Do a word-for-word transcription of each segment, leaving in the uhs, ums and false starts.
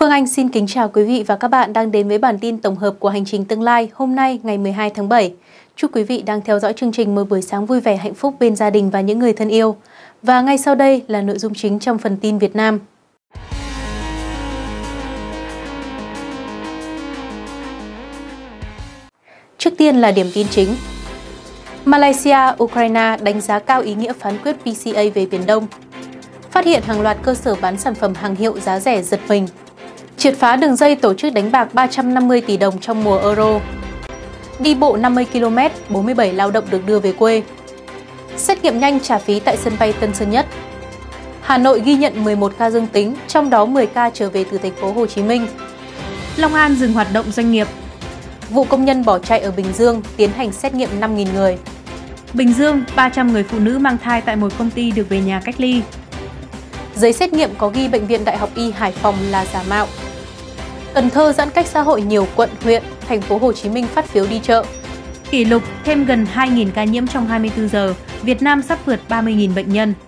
Phương Anh xin kính chào quý vị và các bạn đang đến với bản tin tổng hợp của Hành trình tương lai hôm nay ngày mười hai tháng bảy. Chúc quý vị đang theo dõi chương trình một buổi sáng vui vẻ hạnh phúc bên gia đình và những người thân yêu. Và ngay sau đây là nội dung chính trong phần tin Việt Nam. Trước tiên là điểm tin chính. Malaysia, Ukraine đánh giá cao ý nghĩa phán quyết pê xê a về Biển Đông. Phát hiện hàng loạt cơ sở bán sản phẩm hàng hiệu giá rẻ giật mình. Triệt phá đường dây tổ chức đánh bạc ba trăm năm mươi tỷ đồng trong mùa Euro. Đi bộ năm mươi ki lô mét, bốn mươi bảy lao động được đưa về quê. Xét nghiệm nhanh trả phí tại sân bay Tân Sơn Nhất. Hà Nội ghi nhận mười một ca dương tính, trong đó mười ca trở về từ thành phố Hồ Chí Minh. Long An dừng hoạt động doanh nghiệp. Vụ công nhân bỏ chạy ở Bình Dương tiến hành xét nghiệm năm nghìn người. Bình Dương, ba trăm người phụ nữ mang thai tại một công ty được về nhà cách ly. Giấy xét nghiệm có ghi Bệnh viện Đại học Y Hải Phòng là giả mạo. Cần Thơ giãn cách xã hội nhiều quận, huyện, thành phố Hồ Chí Minh phát phiếu đi chợ. Kỷ lục thêm gần hai nghìn ca nhiễm trong hai mươi tư giờ, Việt Nam sắp vượt ba mươi nghìn bệnh nhân.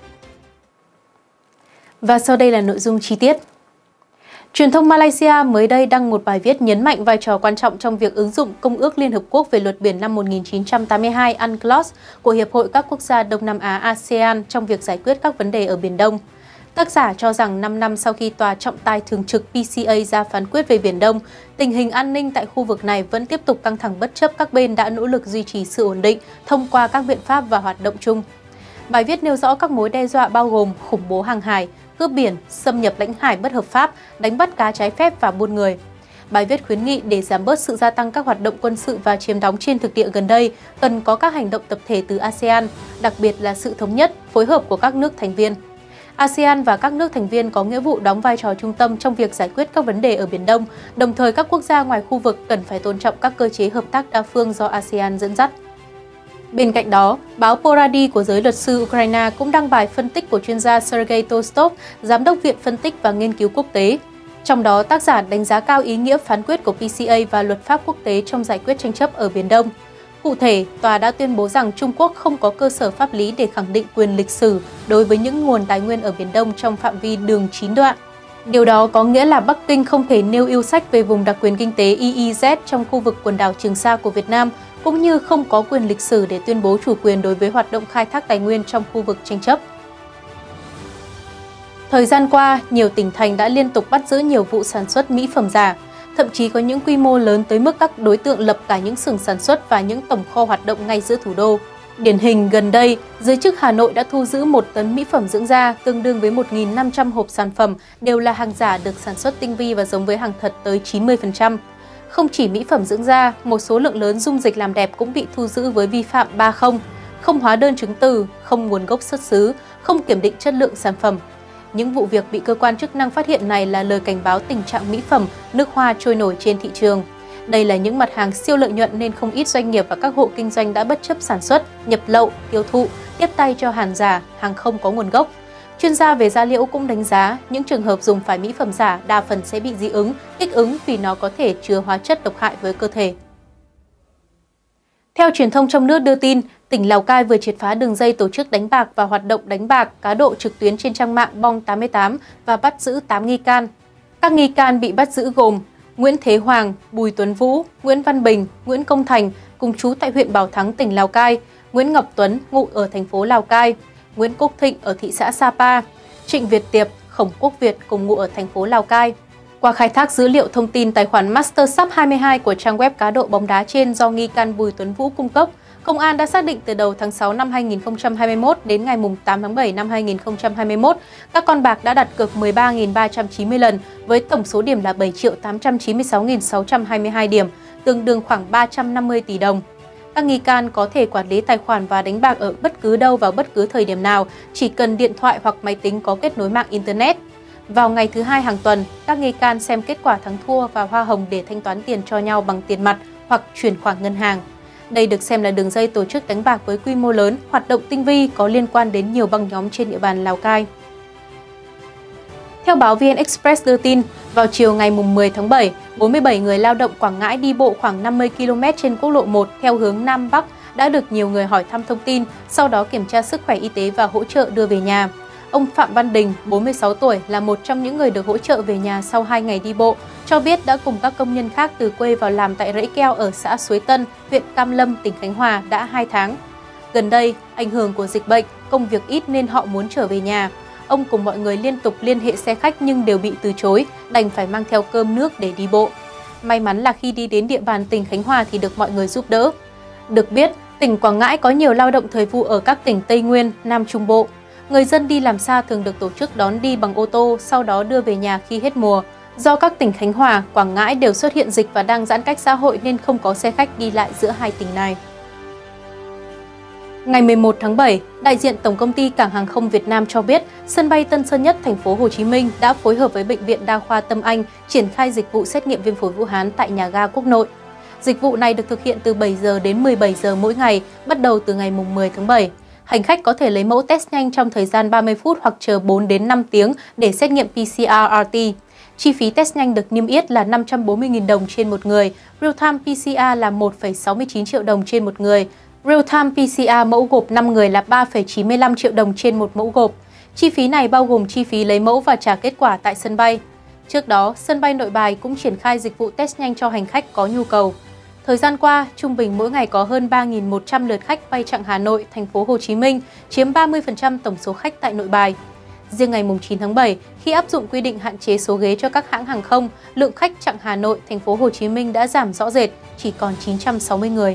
Và sau đây là nội dung chi tiết. Truyền thông Malaysia mới đây đăng một bài viết nhấn mạnh vai trò quan trọng trong việc ứng dụng Công ước Liên Hợp Quốc về luật biển năm một nghìn chín trăm tám mươi hai UNCLOS của Hiệp hội các quốc gia Đông Nam Á a sê an trong việc giải quyết các vấn đề ở Biển Đông. Tác giả cho rằng năm năm sau khi Tòa trọng tài thường trực pê xê a ra phán quyết về Biển Đông, tình hình an ninh tại khu vực này vẫn tiếp tục căng thẳng bất chấp các bên đã nỗ lực duy trì sự ổn định thông qua các biện pháp và hoạt động chung. Bài viết nêu rõ các mối đe dọa bao gồm khủng bố hàng hải, cướp biển, xâm nhập lãnh hải bất hợp pháp, đánh bắt cá trái phép và buôn người. Bài viết khuyến nghị để giảm bớt sự gia tăng các hoạt động quân sự và chiếm đóng trên thực địa gần đây, cần có các hành động tập thể từ a sê an, đặc biệt là sự thống nhất, phối hợp của các nước thành viên. a sê an và các nước thành viên có nghĩa vụ đóng vai trò trung tâm trong việc giải quyết các vấn đề ở Biển Đông, đồng thời các quốc gia ngoài khu vực cần phải tôn trọng các cơ chế hợp tác đa phương do a sê an dẫn dắt. Bên cạnh đó, báo Porady của giới luật sư Ukraine cũng đăng bài phân tích của chuyên gia Sergei Tostov, Giám đốc Viện Phân tích và Nghiên cứu Quốc tế. Trong đó, tác giả đánh giá cao ý nghĩa phán quyết của pê xê a và luật pháp quốc tế trong giải quyết tranh chấp ở Biển Đông. Cụ thể, tòa đã tuyên bố rằng Trung Quốc không có cơ sở pháp lý để khẳng định quyền lịch sử đối với những nguồn tài nguyên ở Biển Đông trong phạm vi đường chín đoạn. Điều đó có nghĩa là Bắc Kinh không thể nêu yêu sách về vùng đặc quyền kinh tế e e zét trong khu vực quần đảo Trường Sa của Việt Nam, cũng như không có quyền lịch sử để tuyên bố chủ quyền đối với hoạt động khai thác tài nguyên trong khu vực tranh chấp. Thời gian qua, nhiều tỉnh thành đã liên tục bắt giữ nhiều vụ sản xuất mỹ phẩm giả, thậm chí có những quy mô lớn tới mức các đối tượng lập cả những xưởng sản xuất và những tổng kho hoạt động ngay giữa thủ đô. Điển hình gần đây, giới chức Hà Nội đã thu giữ một tấn mỹ phẩm dưỡng da tương đương với một nghìn năm trăm hộp sản phẩm đều là hàng giả được sản xuất tinh vi và giống với hàng thật tới chín mươi phần trăm. Không chỉ mỹ phẩm dưỡng da, một số lượng lớn dung dịch làm đẹp cũng bị thu giữ với vi phạm ba không, không hóa đơn chứng từ, không nguồn gốc xuất xứ, không kiểm định chất lượng sản phẩm. Những vụ việc bị cơ quan chức năng phát hiện này là lời cảnh báo tình trạng mỹ phẩm, nước hoa trôi nổi trên thị trường. Đây là những mặt hàng siêu lợi nhuận nên không ít doanh nghiệp và các hộ kinh doanh đã bất chấp sản xuất, nhập lậu, tiêu thụ, tiếp tay cho hàng giả, hàng không có nguồn gốc. Chuyên gia về da liễu cũng đánh giá những trường hợp dùng phải mỹ phẩm giả đa phần sẽ bị dị ứng, kích ứng vì nó có thể chứa hóa chất độc hại với cơ thể. Theo truyền thông trong nước đưa tin, tỉnh Lào Cai vừa triệt phá đường dây tổ chức đánh bạc và hoạt động đánh bạc cá độ trực tuyến trên trang mạng Bong tám mươi tám và bắt giữ tám nghi can. Các nghi can bị bắt giữ gồm Nguyễn Thế Hoàng, Bùi Tuấn Vũ, Nguyễn Văn Bình, Nguyễn Công Thành cùng trú tại huyện Bảo Thắng, tỉnh Lào Cai, Nguyễn Ngọc Tuấn ngụ ở thành phố Lào Cai, Nguyễn Quốc Thịnh ở thị xã Sapa, Trịnh Việt Tiệp, Khổng Quốc Việt cùng ngụ ở thành phố Lào Cai. Qua khai thác dữ liệu thông tin tài khoản MasterSub hai mươi hai của trang web cá độ bóng đá trên do nghi can Bùi Tuấn Vũ cung cấp, Công an đã xác định từ đầu tháng sáu năm hai nghìn không trăm hai mươi mốt đến ngày tám tháng bảy năm hai nghìn không trăm hai mươi mốt, các con bạc đã đặt cược mười ba nghìn ba trăm chín mươi lần với tổng số điểm là bảy triệu tám trăm chín mươi sáu nghìn sáu trăm hai mươi hai điểm, tương đương khoảng ba trăm năm mươi tỷ đồng. Các nghi can có thể quản lý tài khoản và đánh bạc ở bất cứ đâu vào bất cứ thời điểm nào, chỉ cần điện thoại hoặc máy tính có kết nối mạng Internet. Vào ngày thứ hai hàng tuần, các nghi can xem kết quả thắng thua và hoa hồng để thanh toán tiền cho nhau bằng tiền mặt hoặc chuyển khoản ngân hàng. Đây được xem là đường dây tổ chức đánh bạc với quy mô lớn, hoạt động tinh vi có liên quan đến nhiều băng nhóm trên địa bàn Lào Cai. Theo báo vê en Express đưa tin, vào chiều ngày mười tháng bảy, bốn mươi bảy người lao động Quảng Ngãi đi bộ khoảng năm mươi ki lô mét trên quốc lộ một theo hướng Nam Bắc đã được nhiều người hỏi thăm thông tin, sau đó kiểm tra sức khỏe y tế và hỗ trợ đưa về nhà. Ông Phạm Văn Đình, bốn mươi sáu tuổi, là một trong những người được hỗ trợ về nhà sau hai ngày đi bộ, cho biết đã cùng các công nhân khác từ quê vào làm tại rẫy keo ở xã Suối Tân, huyện Cam Lâm, tỉnh Khánh Hòa đã hai tháng. Gần đây, ảnh hưởng của dịch bệnh, công việc ít nên họ muốn trở về nhà. Ông cùng mọi người liên tục liên hệ xe khách nhưng đều bị từ chối, đành phải mang theo cơm nước để đi bộ. May mắn là khi đi đến địa bàn tỉnh Khánh Hòa thì được mọi người giúp đỡ. Được biết, tỉnh Quảng Ngãi có nhiều lao động thời vụ ở các tỉnh Tây Nguyên, Nam Trung Bộ. Người dân đi làm xa thường được tổ chức đón đi bằng ô tô, sau đó đưa về nhà khi hết mùa. Do các tỉnh Khánh Hòa, Quảng Ngãi đều xuất hiện dịch và đang giãn cách xã hội nên không có xe khách đi lại giữa hai tỉnh này. Ngày mười một tháng bảy, đại diện Tổng công ty Cảng hàng không Việt Nam cho biết, sân bay Tân Sơn Nhất, thành phố Hồ Chí Minh đã phối hợp với Bệnh viện Đa khoa Tâm Anh triển khai dịch vụ xét nghiệm viêm phổi Vũ Hán tại nhà ga Quốc Nội. Dịch vụ này được thực hiện từ bảy giờ đến mười bảy giờ mỗi ngày, bắt đầu từ ngày mười tháng bảy. Hành khách có thể lấy mẫu test nhanh trong thời gian ba mươi phút hoặc chờ bốn đến năm tiếng để xét nghiệm pê xê rờ rờ tê. Chi phí test nhanh được niêm yết là năm trăm bốn mươi nghìn đồng trên một người, real-time pê xê rờ là một phẩy sáu mươi chín triệu đồng trên một người. Real-time pê xê rờ mẫu gộp năm người là ba phẩy chín mươi lăm triệu đồng trên một mẫu gộp. Chi phí này bao gồm chi phí lấy mẫu và trả kết quả tại sân bay. Trước đó, sân bay Nội Bài cũng triển khai dịch vụ test nhanh cho hành khách có nhu cầu. Thời gian qua, trung bình mỗi ngày có hơn ba nghìn một trăm lượt khách bay chặng Hà Nội, thành phố Hồ Chí Minh, chiếm ba mươi phần trăm tổng số khách tại Nội Bài. Riêng ngày chín tháng bảy, khi áp dụng quy định hạn chế số ghế cho các hãng hàng không, lượng khách chặng Hà Nội, thành phố Hồ Chí Minh đã giảm rõ rệt, chỉ còn chín trăm sáu mươi người.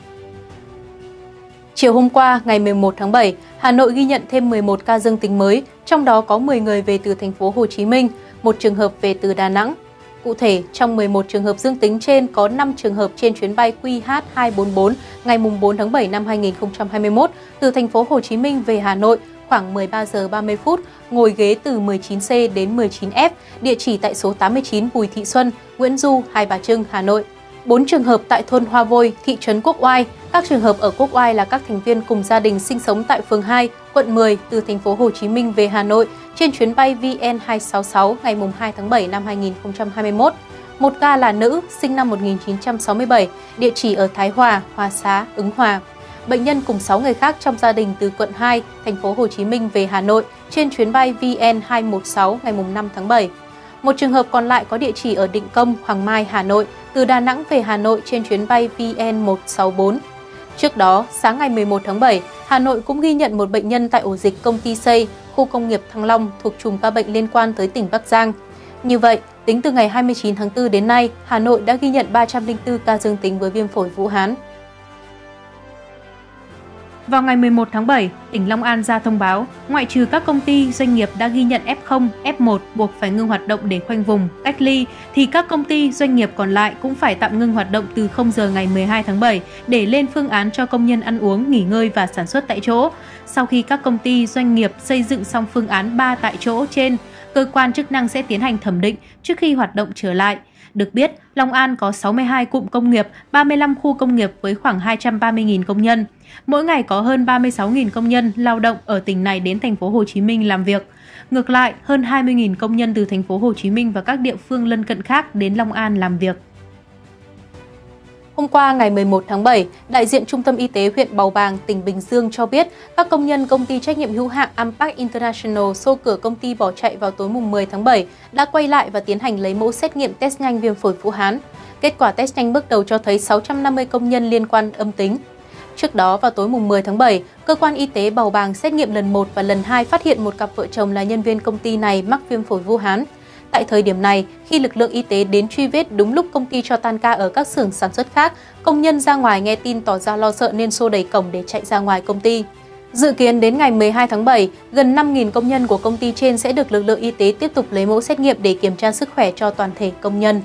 Chiều hôm qua, ngày mười một tháng bảy, Hà Nội ghi nhận thêm mười một ca dương tính mới, trong đó có mười người về từ thành phố Hồ Chí Minh, một trường hợp về từ Đà Nẵng. Cụ thể, trong mười một trường hợp dương tính trên có năm trường hợp trên chuyến bay Q H hai bốn bốn ngày bốn tháng bảy năm hai nghìn không trăm hai mươi mốt từ thành phố Hồ Chí Minh về Hà Nội khoảng mười ba giờ ba mươi phút, ngồi ghế từ mười chín C đến mười chín F, địa chỉ tại số tám mươi chín Bùi Thị Xuân, Nguyễn Du, Hai Bà Trưng, Hà Nội. bốn trường hợp tại thôn Hoa Vôi, thị trấn Quốc Oai. Các trường hợp ở Quốc Oai là các thành viên cùng gia đình sinh sống tại phường hai, quận mười từ thành phố Hồ Chí Minh về Hà Nội trên chuyến bay V N hai sáu sáu ngày hai tháng bảy năm hai nghìn không trăm hai mươi mốt. Một ca là nữ, sinh năm một nghìn chín trăm sáu mươi bảy, địa chỉ ở Thái Hòa, Hòa Xá, Ứng Hòa. Bệnh nhân cùng sáu người khác trong gia đình từ quận hai, thành phố Hồ Chí Minh về Hà Nội trên chuyến bay V N hai một sáu ngày năm tháng bảy. Một trường hợp còn lại có địa chỉ ở Định Công, Hoàng Mai, Hà Nội, từ Đà Nẵng về Hà Nội trên chuyến bay V N một sáu bốn. Trước đó, sáng ngày mười một tháng bảy, Hà Nội cũng ghi nhận một bệnh nhân tại ổ dịch công ty xây, khu công nghiệp Thăng Long thuộc chùm ca bệnh liên quan tới tỉnh Bắc Giang. Như vậy, tính từ ngày hai mươi chín tháng tư đến nay, Hà Nội đã ghi nhận ba trăm lẻ bốn ca dương tính với viêm phổi Vũ Hán. Vào ngày mười một tháng bảy, tỉnh Long An ra thông báo, ngoại trừ các công ty, doanh nghiệp đã ghi nhận F không, F một buộc phải ngưng hoạt động để khoanh vùng, cách ly, thì các công ty, doanh nghiệp còn lại cũng phải tạm ngưng hoạt động từ không giờ ngày mười hai tháng bảy để lên phương án cho công nhân ăn uống, nghỉ ngơi và sản xuất tại chỗ. Sau khi các công ty, doanh nghiệp xây dựng xong phương án ba tại chỗ trên, cơ quan chức năng sẽ tiến hành thẩm định trước khi hoạt động trở lại. Được biết, Long An có sáu mươi hai cụm công nghiệp, ba mươi lăm khu công nghiệp với khoảng hai trăm ba mươi nghìn công nhân. Mỗi ngày có hơn ba mươi sáu nghìn công nhân lao động ở tỉnh này đến thành phố Hồ Chí Minh làm việc. Ngược lại, hơn hai mươi nghìn công nhân từ thành phố Hồ Chí Minh và các địa phương lân cận khác đến Long An làm việc. Hôm qua, ngày mười một tháng bảy, đại diện Trung tâm Y tế huyện Bầu Bàng, tỉnh Bình Dương cho biết các công nhân công ty trách nhiệm hữu hạn Ampac International xô cửa công ty bỏ chạy vào tối mùng mười tháng bảy đã quay lại và tiến hành lấy mẫu xét nghiệm test nhanh viêm phổi Vũ Hán. Kết quả test nhanh bước đầu cho thấy sáu trăm năm mươi công nhân liên quan âm tính. Trước đó, vào tối mùng mười tháng bảy, cơ quan y tế Bầu Bàng xét nghiệm lần một và lần hai phát hiện một cặp vợ chồng là nhân viên công ty này mắc viêm phổi Vũ Hán. Tại thời điểm này, khi lực lượng y tế đến truy vết đúng lúc công ty cho tan ca ở các xưởng sản xuất khác, công nhân ra ngoài nghe tin tỏ ra lo sợ nên xô đẩy cổng để chạy ra ngoài công ty. Dự kiến đến ngày mười hai tháng bảy, gần năm nghìn công nhân của công ty trên sẽ được lực lượng y tế tiếp tục lấy mẫu xét nghiệm để kiểm tra sức khỏe cho toàn thể công nhân.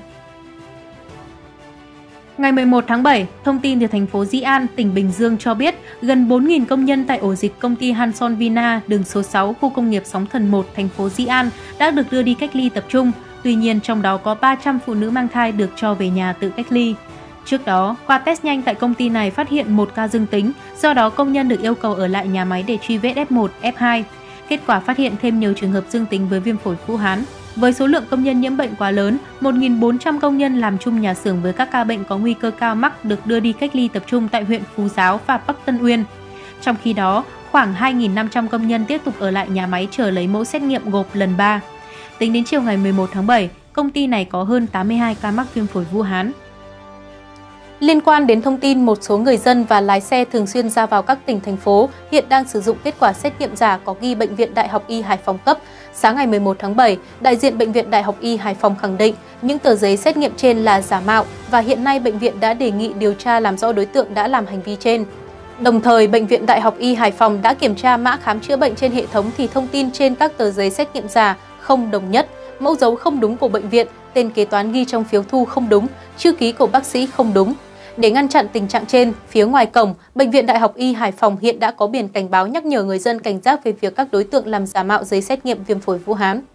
Ngày mười một tháng bảy, thông tin từ thành phố Dĩ An, tỉnh Bình Dương cho biết gần bốn nghìn công nhân tại ổ dịch công ty Hanson Vina, đường số sáu, khu công nghiệp Sóng Thần một, thành phố Dĩ An đã được đưa đi cách ly tập trung. Tuy nhiên, trong đó có ba trăm phụ nữ mang thai được cho về nhà tự cách ly. Trước đó, qua test nhanh tại công ty này phát hiện một ca dương tính, do đó công nhân được yêu cầu ở lại nhà máy để truy vết F một, F hai. Kết quả phát hiện thêm nhiều trường hợp dương tính với viêm phổi Vũ Hán. Với số lượng công nhân nhiễm bệnh quá lớn, một nghìn bốn trăm công nhân làm chung nhà xưởng với các ca bệnh có nguy cơ cao mắc được đưa đi cách ly tập trung tại huyện Phú Giáo và Bắc Tân Uyên. Trong khi đó, khoảng hai nghìn năm trăm công nhân tiếp tục ở lại nhà máy chờ lấy mẫu xét nghiệm gộp lần ba. Tính đến chiều ngày mười một tháng bảy, công ty này có hơn tám mươi hai ca mắc viêm phổi Vũ Hán. Liên quan đến thông tin một số người dân và lái xe thường xuyên ra vào các tỉnh, thành phố hiện đang sử dụng kết quả xét nghiệm giả có ghi Bệnh viện Đại học Y Hải Phòng cấp, sáng ngày mười một tháng bảy, đại diện Bệnh viện Đại học Y Hải Phòng khẳng định những tờ giấy xét nghiệm trên là giả mạo và hiện nay bệnh viện đã đề nghị điều tra làm rõ đối tượng đã làm hành vi trên. Đồng thời, Bệnh viện Đại học Y Hải Phòng đã kiểm tra mã khám chữa bệnh trên hệ thống thì thông tin trên các tờ giấy xét nghiệm giả không đồng nhất, mẫu dấu không đúng của bệnh viện, tên kế toán ghi trong phiếu thu không đúng, chữ ký của bác sĩ không đúng. Để ngăn chặn tình trạng trên, phía ngoài cổng, Bệnh viện Đại học Y Hải Phòng hiện đã có biển cảnh báo nhắc nhở người dân cảnh giác về việc các đối tượng làm giả mạo giấy xét nghiệm viêm phổi Vũ Hán.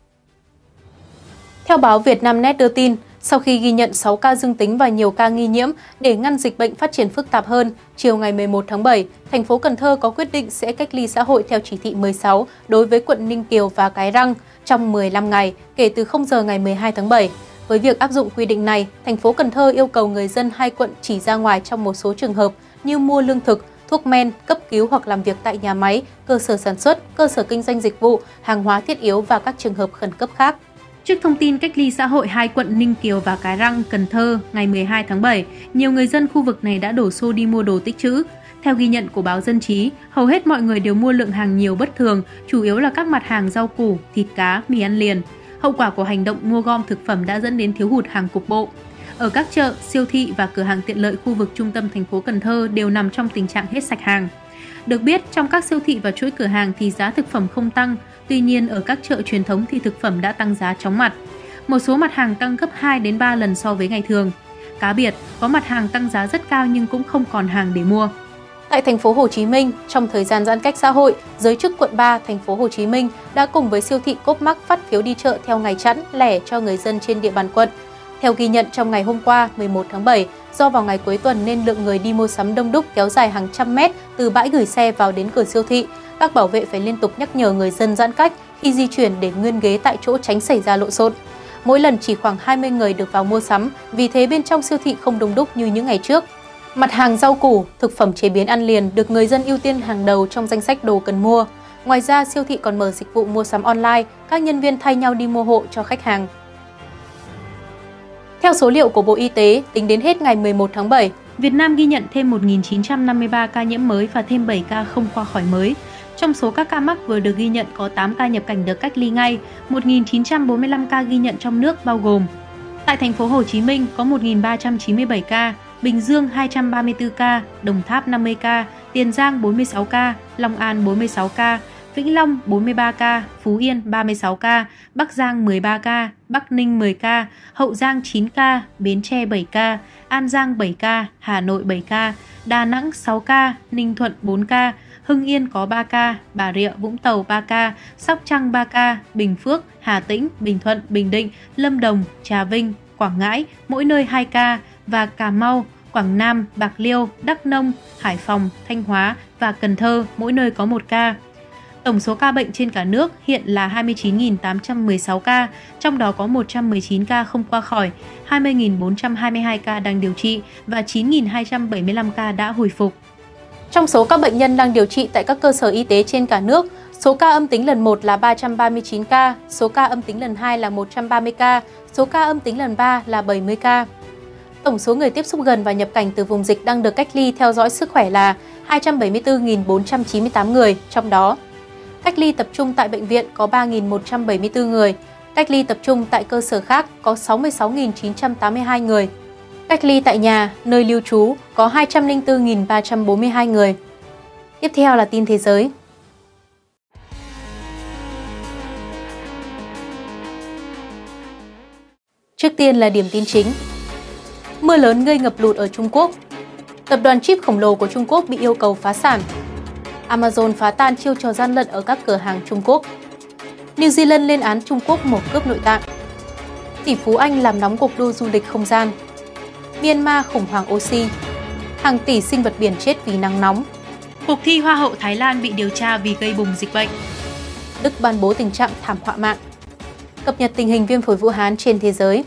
Theo báo Vietnamnet đưa tin, sau khi ghi nhận sáu ca dương tính và nhiều ca nghi nhiễm, để ngăn dịch bệnh phát triển phức tạp hơn, chiều ngày mười một tháng bảy, thành phố Cần Thơ có quyết định sẽ cách ly xã hội theo chỉ thị mười sáu đối với quận Ninh Kiều và Cái Răng trong mười lăm ngày kể từ không giờ ngày mười hai tháng bảy. Với việc áp dụng quy định này, thành phố Cần Thơ yêu cầu người dân hai quận chỉ ra ngoài trong một số trường hợp như mua lương thực, thuốc men, cấp cứu hoặc làm việc tại nhà máy, cơ sở sản xuất, cơ sở kinh doanh dịch vụ, hàng hóa thiết yếu và các trường hợp khẩn cấp khác. Trước thông tin cách ly xã hội hai quận Ninh Kiều và Cái Răng, Cần Thơ ngày mười hai tháng bảy, nhiều người dân khu vực này đã đổ xô đi mua đồ tích trữ. Theo ghi nhận của báo Dân trí, hầu hết mọi người đều mua lượng hàng nhiều bất thường, chủ yếu là các mặt hàng rau củ, thịt cá, mì ăn liền. Hậu quả của hành động mua gom thực phẩm đã dẫn đến thiếu hụt hàng cục bộ. Ở các chợ, siêu thị và cửa hàng tiện lợi khu vực trung tâm thành phố Cần Thơ đều nằm trong tình trạng hết sạch hàng. Được biết, trong các siêu thị và chuỗi cửa hàng thì giá thực phẩm không tăng, tuy nhiên ở các chợ truyền thống thì thực phẩm đã tăng giá chóng mặt. Một số mặt hàng tăng gấp hai đến ba lần so với ngày thường. Cá biệt, có mặt hàng tăng giá rất cao nhưng cũng không còn hàng để mua. Tại thành phố Hồ Chí Minh, trong thời gian giãn cách xã hội, giới chức quận ba thành phố Hồ Chí Minh đã cùng với siêu thị Coopmart phát phiếu đi chợ theo ngày chẵn lẻ cho người dân trên địa bàn quận. Theo ghi nhận trong ngày hôm qua, mười một tháng bảy, do vào ngày cuối tuần nên lượng người đi mua sắm đông đúc kéo dài hàng trăm mét từ bãi gửi xe vào đến cửa siêu thị. Các bảo vệ phải liên tục nhắc nhở người dân giãn cách khi di chuyển để nguyên ghế tại chỗ tránh xảy ra lộn xộn. Mỗi lần chỉ khoảng hai mươi người được vào mua sắm, vì thế bên trong siêu thị không đông đúc như những ngày trước. Mặt hàng rau củ, thực phẩm chế biến ăn liền được người dân ưu tiên hàng đầu trong danh sách đồ cần mua. Ngoài ra, siêu thị còn mở dịch vụ mua sắm online, các nhân viên thay nhau đi mua hộ cho khách hàng. Theo số liệu của Bộ Y tế, tính đến hết ngày mười một tháng bảy, Việt Nam ghi nhận thêm một nghìn chín trăm năm mươi ba ca nhiễm mới và thêm bảy ca không qua khỏi mới. Trong số các ca mắc vừa được ghi nhận có tám ca nhập cảnh được cách ly ngay, một nghìn chín trăm bốn mươi lăm ca ghi nhận trong nước bao gồm: tại thành phố Hồ Chí Minh có một nghìn ba trăm chín mươi bảy ca, Bình Dương hai trăm ba mươi tư ca, Đồng Tháp năm mươi ca, Tiền Giang bốn mươi sáu ca, Long An bốn mươi sáu ca, Vĩnh Long bốn mươi ba ca, Phú Yên ba mươi sáu ca, Bắc Giang mười ba ca, Bắc Ninh mười ca, Hậu Giang chín ca, Bến Tre bảy ca, An Giang bảy ca, Hà Nội bảy ca, Đà Nẵng sáu ca, Ninh Thuận bốn ca, Hưng Yên có ba ca, Bà Rịa Vũng Tàu ba ca, Sóc Trăng ba ca, Bình Phước, Hà Tĩnh, Bình Thuận, Bình Định, Lâm Đồng, Trà Vinh, Quảng Ngãi mỗi nơi hai ca và Cà Mau, Quảng Nam, Bạc Liêu, Đắk Nông, Hải Phòng, Thanh Hóa và Cần Thơ mỗi nơi có một ca. Tổng số ca bệnh trên cả nước hiện là hai mươi chín nghìn tám trăm mười sáu ca, trong đó có một trăm mười chín ca không qua khỏi, hai mươi nghìn bốn trăm hai mươi hai ca đang điều trị và chín nghìn hai trăm bảy mươi lăm ca đã hồi phục. Trong số các bệnh nhân đang điều trị tại các cơ sở y tế trên cả nước, số ca âm tính lần một là ba trăm ba mươi chín ca, số ca âm tính lần hai là một trăm ba mươi ca, số ca âm tính lần ba là bảy mươi ca. Tổng số người tiếp xúc gần và nhập cảnh từ vùng dịch đang được cách ly theo dõi sức khỏe là hai trăm bảy mươi tư nghìn bốn trăm chín mươi tám người, trong đó cách ly tập trung tại bệnh viện có ba nghìn một trăm bảy mươi tư người, cách ly tập trung tại cơ sở khác có sáu mươi sáu nghìn chín trăm tám mươi hai người, cách ly tại nhà, nơi lưu trú có hai trăm lẻ bốn nghìn ba trăm bốn mươi hai người. Tiếp theo là tin thế giới. Trước tiên là điểm tin chính. Mưa lớn gây ngập lụt ở Trung Quốc. Tập đoàn chip khổng lồ của Trung Quốc bị yêu cầu phá sản. Amazon phá tan chiêu trò gian lận ở các cửa hàng Trung Quốc. New Zealand lên án Trung Quốc mổ cướp nội tạng. Tỷ phú Anh làm nóng cuộc đua du lịch không gian. Myanmar khủng hoảng oxy. Hàng tỷ sinh vật biển chết vì nắng nóng. Cuộc thi Hoa hậu Thái Lan bị điều tra vì gây bùng dịch bệnh. Đức ban bố tình trạng thảm họa mạng. Cập nhật tình hình viêm phổi Vũ Hán trên thế giới.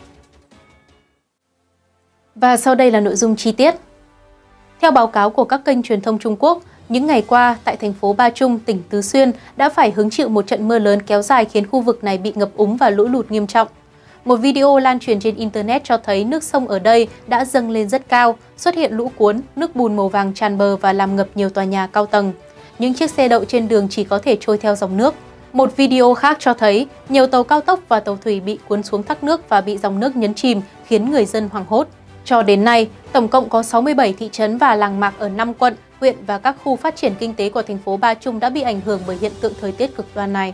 Và sau đây là nội dung chi tiết. Theo báo cáo của các kênh truyền thông Trung Quốc, Những ngày qua, tại thành phố Ba Trung, tỉnh Tứ Xuyên đã phải hứng chịu một trận mưa lớn kéo dài khiến khu vực này bị ngập úng và lũ lụt nghiêm trọng. Một video lan truyền trên Internet cho thấy nước sông ở đây đã dâng lên rất cao, xuất hiện lũ cuốn, nước bùn màu vàng tràn bờ và làm ngập nhiều tòa nhà cao tầng. Những chiếc xe đậu trên đường chỉ có thể trôi theo dòng nước. Một video khác cho thấy nhiều tàu cao tốc và tàu thủy bị cuốn xuống thác nước và bị dòng nước nhấn chìm, khiến người dân hoảng hốt. Cho đến nay, tổng cộng có sáu mươi bảy thị trấn và làng mạc ở năm quận, huyện và các khu phát triển kinh tế của thành phố Ba Trung đã bị ảnh hưởng bởi hiện tượng thời tiết cực đoan này.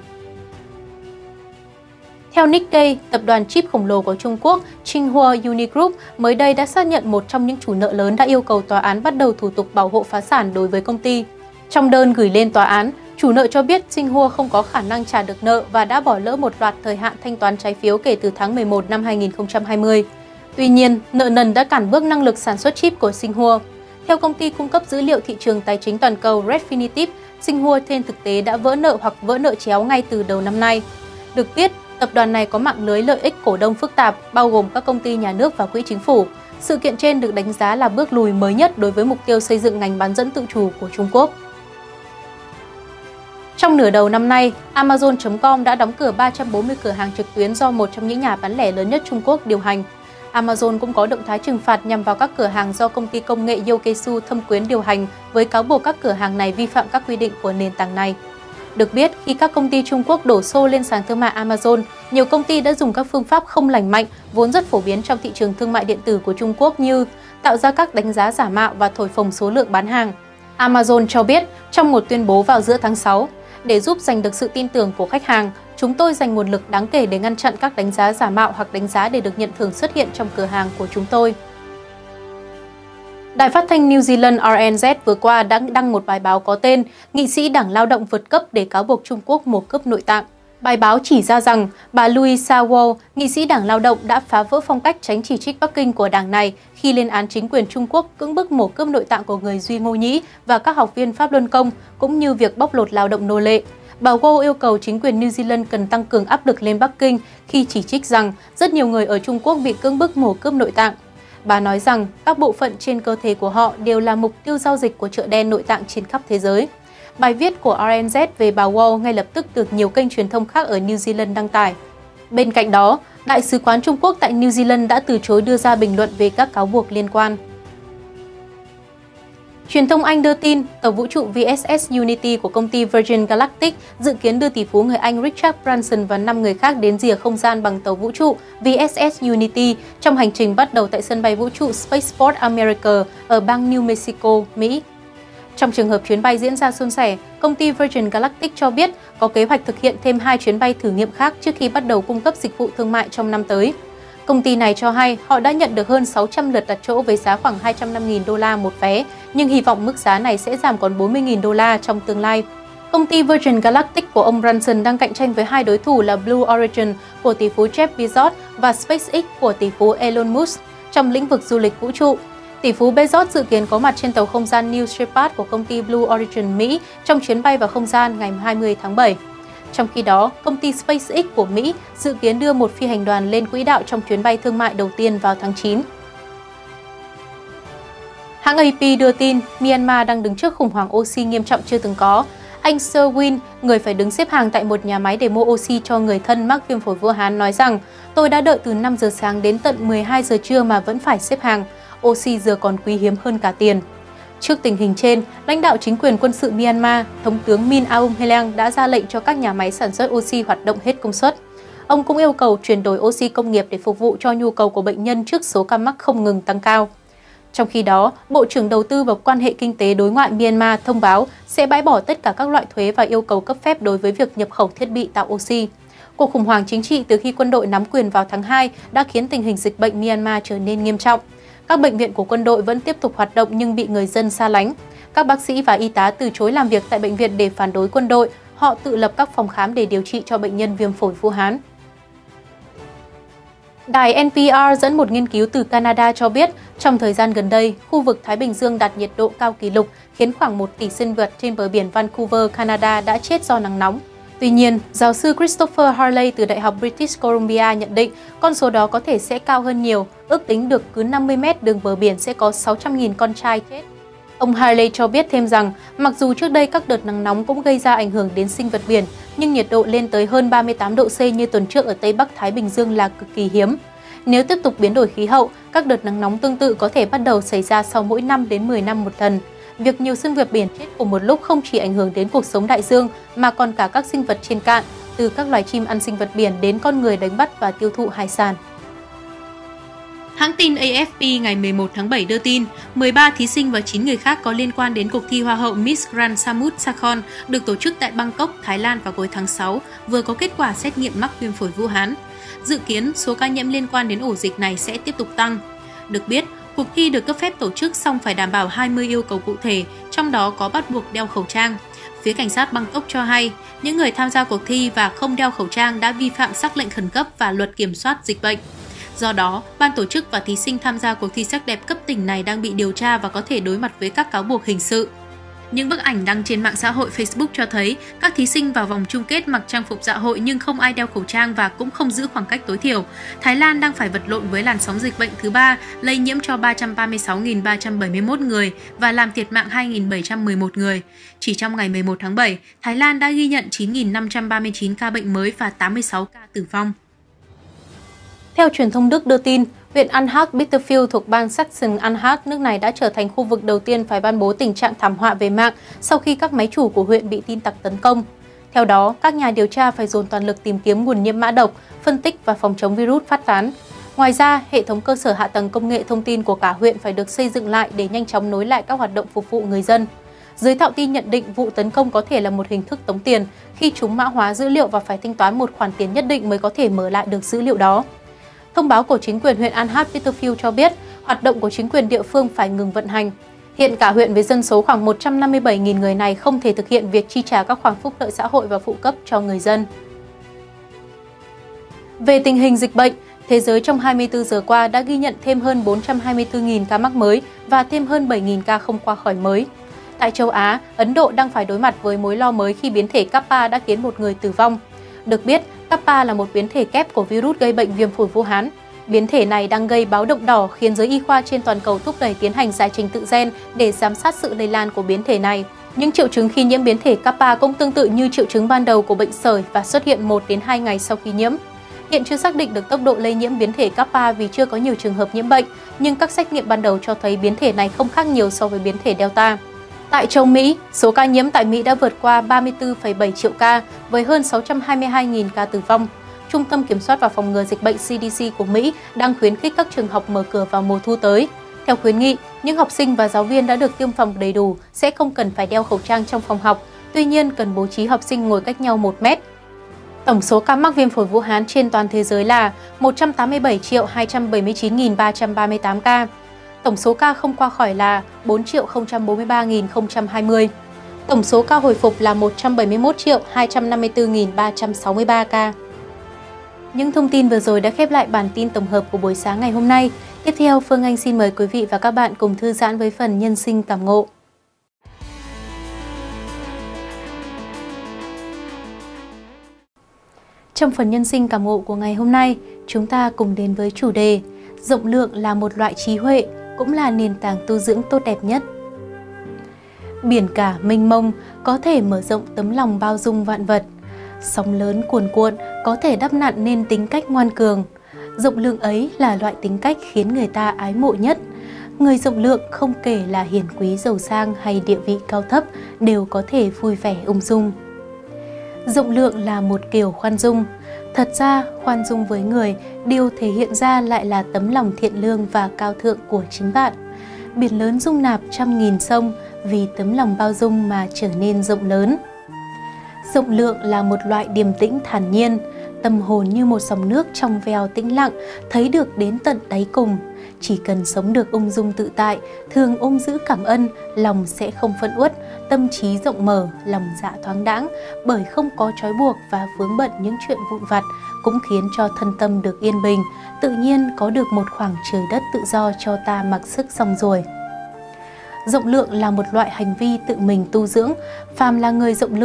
Theo Nikkei, tập đoàn chip khổng lồ của Trung Quốc Tsinghua Unigroup mới đây đã xác nhận một trong những chủ nợ lớn đã yêu cầu tòa án bắt đầu thủ tục bảo hộ phá sản đối với công ty. Trong đơn gửi lên tòa án, chủ nợ cho biết Tsinghua không có khả năng trả được nợ và đã bỏ lỡ một loạt thời hạn thanh toán trái phiếu kể từ tháng mười một năm hai nghìn không trăm hai mươi. Tuy nhiên, nợ nần đã cản bước năng lực sản xuất chip của Tsinghua. Theo công ty cung cấp dữ liệu thị trường tài chính toàn cầu Refinitiv, Tsinghua trên thực tế đã vỡ nợ hoặc vỡ nợ chéo ngay từ đầu năm nay. Được biết, tập đoàn này có mạng lưới lợi ích cổ đông phức tạp, bao gồm các công ty nhà nước và quỹ chính phủ. Sự kiện trên được đánh giá là bước lùi mới nhất đối với mục tiêu xây dựng ngành bán dẫn tự chủ của Trung Quốc. Trong nửa đầu năm nay, Amazon chấm com đã đóng cửa ba trăm bốn mươi cửa hàng trực tuyến do một trong những nhà bán lẻ lớn nhất Trung Quốc điều hành. Amazon cũng có động thái trừng phạt nhằm vào các cửa hàng do công ty công nghệ Yokesu thâm quyến điều hành với cáo buộc các cửa hàng này vi phạm các quy định của nền tảng này. Được biết, khi các công ty Trung Quốc đổ xô lên sàn thương mại Amazon, nhiều công ty đã dùng các phương pháp không lành mạnh vốn rất phổ biến trong thị trường thương mại điện tử của Trung Quốc như tạo ra các đánh giá giả mạo và thổi phồng số lượng bán hàng. Amazon cho biết trong một tuyên bố vào giữa tháng sáu, để giúp giành được sự tin tưởng của khách hàng, chúng tôi dành nguồn lực đáng kể để ngăn chặn các đánh giá giả mạo hoặc đánh giá để được nhận thưởng xuất hiện trong cửa hàng của chúng tôi. Đài phát thanh New Zealand R N Z vừa qua đã đăng một bài báo có tên Nghị sĩ Đảng Lao động vượt cấp để cáo buộc Trung Quốc mổ cướp nội tạng. Bài báo chỉ ra rằng bà Louisa Wall, nghị sĩ Đảng Lao động đã phá vỡ phong cách tránh chỉ trích Bắc Kinh của đảng này khi lên án chính quyền Trung Quốc cưỡng bức mổ cướp nội tạng của người Duy Ngô Nhĩ và các học viên Pháp Luân Công, cũng như việc bóc lột lao động nô lệ. Bà Wall yêu cầu chính quyền New Zealand cần tăng cường áp lực lên Bắc Kinh khi chỉ trích rằng rất nhiều người ở Trung Quốc bị cưỡng bức mổ cướp nội tạng. Bà nói rằng các bộ phận trên cơ thể của họ đều là mục tiêu giao dịch của chợ đen nội tạng trên khắp thế giới. Bài viết của R N Z về bà Wall ngay lập tức được nhiều kênh truyền thông khác ở New Zealand đăng tải. Bên cạnh đó, Đại sứ quán Trung Quốc tại New Zealand đã từ chối đưa ra bình luận về các cáo buộc liên quan. Truyền thông Anh đưa tin, tàu vũ trụ V S S Unity của công ty Virgin Galactic dự kiến đưa tỷ phú người Anh Richard Branson và năm người khác đến rìa không gian bằng tàu vũ trụ V S S Unity trong hành trình bắt đầu tại sân bay vũ trụ Spaceport America ở bang New Mexico, Mỹ. Trong trường hợp chuyến bay diễn ra suôn sẻ, công ty Virgin Galactic cho biết có kế hoạch thực hiện thêm hai chuyến bay thử nghiệm khác trước khi bắt đầu cung cấp dịch vụ thương mại trong năm tới. Công ty này cho hay họ đã nhận được hơn sáu trăm lượt đặt chỗ với giá khoảng hai trăm năm nghìn đô la một vé, nhưng hy vọng mức giá này sẽ giảm còn bốn mươi nghìn đô la trong tương lai. Công ty Virgin Galactic của ông Branson đang cạnh tranh với hai đối thủ là Blue Origin của tỷ phú Jeff Bezos và SpaceX của tỷ phú Elon Musk trong lĩnh vực du lịch vũ trụ. Tỷ phú Bezos dự kiến có mặt trên tàu không gian New Shepard của công ty Blue Origin Mỹ trong chuyến bay vào không gian ngày hai mươi tháng bảy. Trong khi đó, công ty SpaceX của Mỹ dự kiến đưa một phi hành đoàn lên quỹ đạo trong chuyến bay thương mại đầu tiên vào tháng chín. Hãng A P đưa tin Myanmar đang đứng trước khủng hoảng oxy nghiêm trọng chưa từng có. Anh Sir Win, người phải đứng xếp hàng tại một nhà máy để mua oxy cho người thân mắc viêm phổi Vũ Hán, nói rằng tôi đã đợi từ năm giờ sáng đến tận mười hai giờ trưa mà vẫn phải xếp hàng. Oxy giờ còn quý hiếm hơn cả tiền. Trước tình hình trên, lãnh đạo chính quyền quân sự Myanmar, Thống tướng Min Aung Hlaing đã ra lệnh cho các nhà máy sản xuất oxy hoạt động hết công suất. Ông cũng yêu cầu chuyển đổi oxy công nghiệp để phục vụ cho nhu cầu của bệnh nhân trước số ca mắc không ngừng tăng cao. Trong khi đó, Bộ trưởng Đầu tư và Quan hệ Kinh tế Đối ngoại Myanmar thông báo sẽ bãi bỏ tất cả các loại thuế và yêu cầu cấp phép đối với việc nhập khẩu thiết bị tạo oxy. Cuộc khủng hoảng chính trị từ khi quân đội nắm quyền vào tháng hai đã khiến tình hình dịch bệnh Myanmar trở nên nghiêm trọng. Các bệnh viện của quân đội vẫn tiếp tục hoạt động nhưng bị người dân xa lánh. Các bác sĩ và y tá từ chối làm việc tại bệnh viện để phản đối quân đội. Họ tự lập các phòng khám để điều trị cho bệnh nhân viêm phổi Vũ Hán. Đài N P R dẫn một nghiên cứu từ Canada cho biết, trong thời gian gần đây, khu vực Thái Bình Dương đạt nhiệt độ cao kỷ lục, khiến khoảng một tỷ sinh vật trên bờ biển Vancouver, Canada đã chết do nắng nóng. Tuy nhiên, giáo sư Christopher Harley từ Đại học British Columbia nhận định con số đó có thể sẽ cao hơn nhiều, ước tính được cứ năm mươi mét đường bờ biển sẽ có sáu trăm nghìn con trai chết. Ông Harley cho biết thêm rằng, mặc dù trước đây các đợt nắng nóng cũng gây ra ảnh hưởng đến sinh vật biển, nhưng nhiệt độ lên tới hơn ba mươi tám độ C như tuần trước ở Tây Bắc Thái Bình Dương là cực kỳ hiếm. Nếu tiếp tục biến đổi khí hậu, các đợt nắng nóng tương tự có thể bắt đầu xảy ra sau mỗi năm đến mười năm một lần. Việc nhiều sinh vật biển chết cùng một lúc không chỉ ảnh hưởng đến cuộc sống đại dương mà còn cả các sinh vật trên cạn, từ các loài chim ăn sinh vật biển đến con người đánh bắt và tiêu thụ hải sản. Hãng tin A F P ngày mười một tháng bảy đưa tin, mười ba thí sinh và chín người khác có liên quan đến cuộc thi Hoa hậu Miss Grand Samut Sakhon được tổ chức tại Bangkok, Thái Lan vào cuối tháng sáu vừa có kết quả xét nghiệm mắc viêm phổi Vũ Hán. Dự kiến, số ca nhiễm liên quan đến ổ dịch này sẽ tiếp tục tăng. Được biết, cuộc thi được cấp phép tổ chức song phải đảm bảo hai mươi yêu cầu cụ thể, trong đó có bắt buộc đeo khẩu trang. Phía cảnh sát Bangkok cho hay, những người tham gia cuộc thi và không đeo khẩu trang đã vi phạm sắc lệnh khẩn cấp và luật kiểm soát dịch bệnh. Do đó, ban tổ chức và thí sinh tham gia cuộc thi sắc đẹp cấp tỉnh này đang bị điều tra và có thể đối mặt với các cáo buộc hình sự. Những bức ảnh đăng trên mạng xã hội Facebook cho thấy các thí sinh vào vòng chung kết mặc trang phục dạ hội nhưng không ai đeo khẩu trang và cũng không giữ khoảng cách tối thiểu. Thái Lan đang phải vật lộn với làn sóng dịch bệnh thứ ba, lây nhiễm cho ba trăm ba mươi sáu nghìn ba trăm bảy mươi mốt người và làm thiệt mạng hai nghìn bảy trăm mười một người. Chỉ trong ngày mười một tháng bảy, Thái Lan đã ghi nhận chín nghìn năm trăm ba mươi chín ca bệnh mới và tám mươi sáu ca tử vong. Theo truyền thông Đức đưa tin, huyện Anhalt-Bitterfeld thuộc bang Sachsen-Anhalt nước này đã trở thành khu vực đầu tiên phải ban bố tình trạng thảm họa về mạng sau khi các máy chủ của huyện bị tin tặc tấn công. Theo đó, các nhà điều tra phải dồn toàn lực tìm kiếm nguồn nhiễm mã độc, phân tích và phòng chống virus phát tán. Ngoài ra, hệ thống cơ sở hạ tầng công nghệ thông tin của cả huyện phải được xây dựng lại để nhanh chóng nối lại các hoạt động phục vụ người dân. Giới thạo tin nhận định vụ tấn công có thể là một hình thức tống tiền khi chúng mã hóa dữ liệu và phải thanh toán một khoản tiền nhất định mới có thể mở lại được dữ liệu đó. Thông báo của chính quyền huyện Anhalt-Bitterfeld cho biết hoạt động của chính quyền địa phương phải ngừng vận hành. Hiện cả huyện với dân số khoảng một trăm năm mươi bảy nghìn người này không thể thực hiện việc chi trả các khoản phúc lợi xã hội và phụ cấp cho người dân. Về tình hình dịch bệnh, thế giới trong hai mươi tư giờ qua đã ghi nhận thêm hơn bốn trăm hai mươi tư nghìn ca mắc mới và thêm hơn bảy nghìn ca không qua khỏi mới. Tại châu Á, Ấn Độ đang phải đối mặt với mối lo mới khi biến thể Kappa đã khiến một người tử vong. Được biết, Kappa là một biến thể kép của virus gây bệnh viêm phổi Vũ Hán. Biến thể này đang gây báo động đỏ khiến giới y khoa trên toàn cầu thúc đẩy tiến hành giải trình tự gen để giám sát sự lây lan của biến thể này. Những triệu chứng khi nhiễm biến thể Kappa cũng tương tự như triệu chứng ban đầu của bệnh sởi và xuất hiện một đến hai ngày sau khi nhiễm. Hiện chưa xác định được tốc độ lây nhiễm biến thể Kappa vì chưa có nhiều trường hợp nhiễm bệnh, nhưng các xét nghiệm ban đầu cho thấy biến thể này không khác nhiều so với biến thể Delta. Tại châu Mỹ, số ca nhiễm tại Mỹ đã vượt qua ba mươi tư phẩy bảy triệu ca với hơn sáu trăm hai mươi hai nghìn ca tử vong. Trung tâm Kiểm soát và Phòng ngừa Dịch bệnh C D C của Mỹ đang khuyến khích các trường học mở cửa vào mùa thu tới. Theo khuyến nghị, những học sinh và giáo viên đã được tiêm phòng đầy đủ sẽ không cần phải đeo khẩu trang trong phòng học, tuy nhiên cần bố trí học sinh ngồi cách nhau một mét. Tổng số ca mắc viêm phổi Vũ Hán trên toàn thế giới là một trăm tám mươi bảy triệu hai trăm bảy mươi chín nghìn ba trăm ba mươi tám ca. Tổng số ca không qua khỏi là bốn triệu không trăm bốn mươi ba nghìn không trăm hai mươi. Tổng số ca hồi phục là một trăm bảy mươi mốt triệu hai trăm năm mươi tư nghìn ba trăm sáu mươi ba ca. Những thông tin vừa rồi đã khép lại bản tin tổng hợp của buổi sáng ngày hôm nay. Tiếp theo, Phương Anh xin mời quý vị và các bạn cùng thư giãn với phần nhân sinh cảm ngộ. Trong phần nhân sinh cảm ngộ của ngày hôm nay, chúng ta cùng đến với chủ đề rộng lượng là một loại trí huệ, cũng là nền tảng tu dưỡng tốt đẹp nhất. Biển cả mênh mông có thể mở rộng tấm lòng bao dung vạn vật. Sóng lớn cuồn cuộn có thể đắp nặn nên tính cách ngoan cường. Rộng lượng ấy là loại tính cách khiến người ta ái mộ nhất. Người rộng lượng không kể là hiền quý giàu sang hay địa vị cao thấp đều có thể vui vẻ ung dung. Rộng lượng là một kiểu khoan dung. Thật ra, khoan dung với người, điều thể hiện ra lại là tấm lòng thiện lương và cao thượng của chính bạn. Biển lớn dung nạp trăm nghìn sông, vì tấm lòng bao dung mà trở nên rộng lớn. Rộng lượng là một loại điềm tĩnh thản nhiên, tâm hồn như một dòng nước trong veo tĩnh lặng, thấy được đến tận đáy cùng. Chỉ cần sống được ung dung tự tại, thường ôm giữ cảm ơn, lòng sẽ không phẫn uất, tâm trí rộng mở, lòng dạ thoáng đãng, bởi không có trói buộc và vướng bận những chuyện vụn vặt, cũng khiến cho thân tâm được yên bình, tự nhiên có được một khoảng trời đất tự do cho ta mặc sức xong rồi. Rộng lượng là một loại hành vi tự mình tu dưỡng, phàm là người rộng lượng,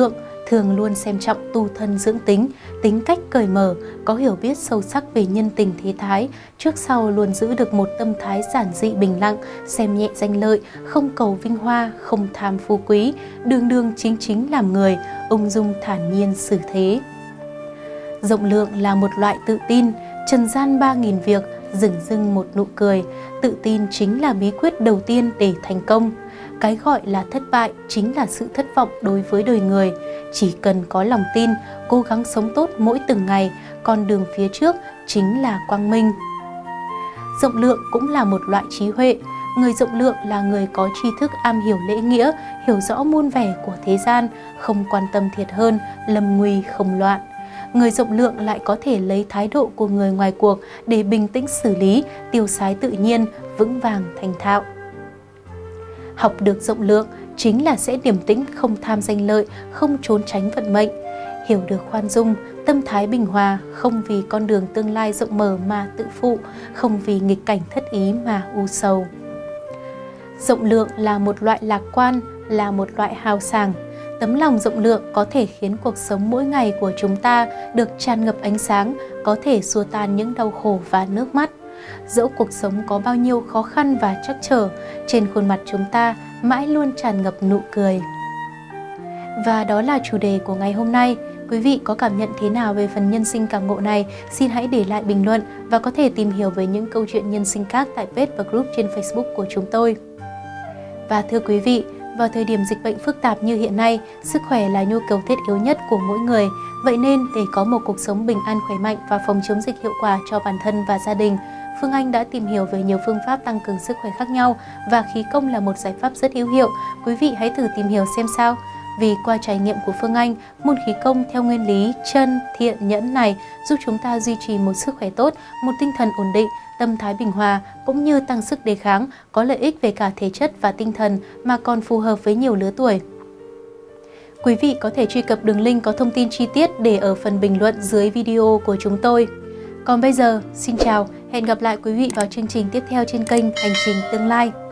thường luôn xem trọng tu thân dưỡng tính, tính cách cởi mở, có hiểu biết sâu sắc về nhân tình thế thái, trước sau luôn giữ được một tâm thái giản dị bình lặng, xem nhẹ danh lợi, không cầu vinh hoa, không tham phú quý, đường đường chính chính làm người, ung dung thản nhiên xử thế. Rộng lượng là một loại tự tin, trần gian ba nghìn việc, dửng dưng một nụ cười. Tự tin chính là bí quyết đầu tiên để thành công. Cái gọi là thất bại chính là sự thất vọng đối với đời người. Chỉ cần có lòng tin, cố gắng sống tốt mỗi từng ngày, con đường phía trước chính là quang minh. Rộng lượng cũng là một loại trí huệ. Người rộng lượng là người có tri thức am hiểu lễ nghĩa, hiểu rõ muôn vẻ của thế gian, không quan tâm thiệt hơn, lầm nguy không loạn. Người rộng lượng lại có thể lấy thái độ của người ngoài cuộc để bình tĩnh xử lý, tiêu sái tự nhiên, vững vàng thành thạo. Học được rộng lượng chính là sẽ điềm tĩnh, không tham danh lợi, không trốn tránh vận mệnh. Hiểu được khoan dung, tâm thái bình hòa, không vì con đường tương lai rộng mở mà tự phụ, không vì nghịch cảnh thất ý mà u sầu. Rộng lượng là một loại lạc quan, là một loại hào sảng. Tấm lòng rộng lượng có thể khiến cuộc sống mỗi ngày của chúng ta được tràn ngập ánh sáng, có thể xua tan những đau khổ và nước mắt. Dẫu cuộc sống có bao nhiêu khó khăn và trắc trở, trên khuôn mặt chúng ta mãi luôn tràn ngập nụ cười. Và đó là chủ đề của ngày hôm nay. Quý vị có cảm nhận thế nào về phần nhân sinh cảm ngộ này? Xin hãy để lại bình luận và có thể tìm hiểu về những câu chuyện nhân sinh khác tại page và group trên Facebook của chúng tôi. Và thưa quý vị, vào thời điểm dịch bệnh phức tạp như hiện nay, sức khỏe là nhu cầu thiết yếu nhất của mỗi người. Vậy nên, để có một cuộc sống bình an khỏe mạnh và phòng chống dịch hiệu quả cho bản thân và gia đình, Phương Anh đã tìm hiểu về nhiều phương pháp tăng cường sức khỏe khác nhau và khí công là một giải pháp rất hữu hiệu. Quý vị hãy thử tìm hiểu xem sao. Vì qua trải nghiệm của Phương Anh, môn khí công theo nguyên lý chân, thiện, nhẫn này giúp chúng ta duy trì một sức khỏe tốt, một tinh thần ổn định, tâm thái bình hòa cũng như tăng sức đề kháng, có lợi ích về cả thể chất và tinh thần mà còn phù hợp với nhiều lứa tuổi. Quý vị có thể truy cập đường link có thông tin chi tiết để ở phần bình luận dưới video của chúng tôi. Còn bây giờ, xin chào, hẹn gặp lại quý vị vào chương trình tiếp theo trên kênh Hành trình Tương lai.